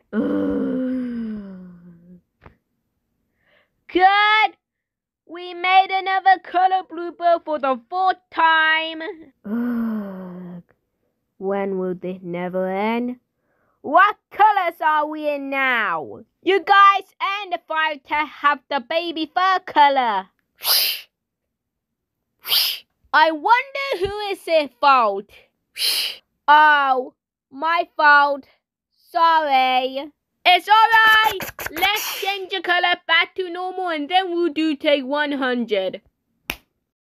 Good! We made another color blooper for the 4th time. When will this never end? What colors are we in now? You guys and the 5 to have the baby fur color. I wonder who is at fault. Oh, my fault. Sorry. It's alright. Let's change the color back to normal and then we'll do take 100.